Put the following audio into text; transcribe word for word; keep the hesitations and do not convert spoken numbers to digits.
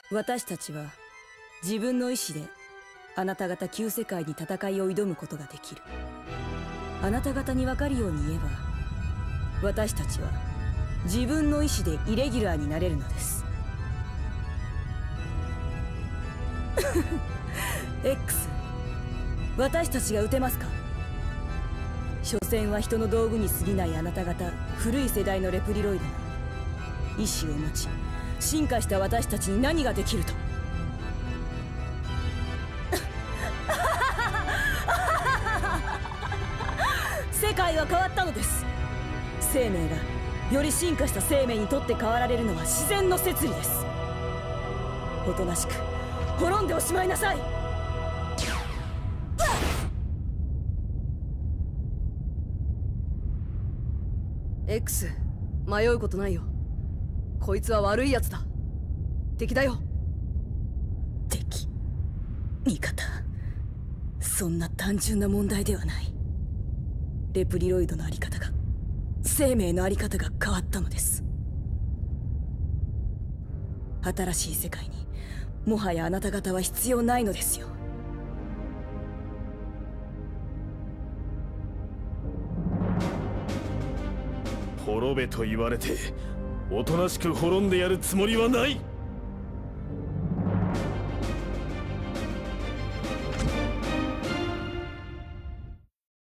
私たちは自分の意志であなた方旧世界に戦いを挑むことができる。あなた方に分かるように言えば、私たちは自分の意志でイレギュラーになれるのです。X、 私たちが撃てますか？所詮は人の道具に過ぎないあなた方古い世代のレプリロイドが意志を持ち進化した私たちに何ができると。世界は変わったのです。生命がより進化した生命にとって変わられるのは自然の摂理です。おとなしく滅んでおしまいなさい。 X、 迷うことないよ。こいつは悪いやつだ。敵だよ。 敵、味方、そんな単純な問題ではない。レプリロイドのあり方が、生命のあり方が変わったのです。新しい世界にもはやあなた方は必要ないのですよ。 滅べと言われておとなしく滅んでやるつもりはない。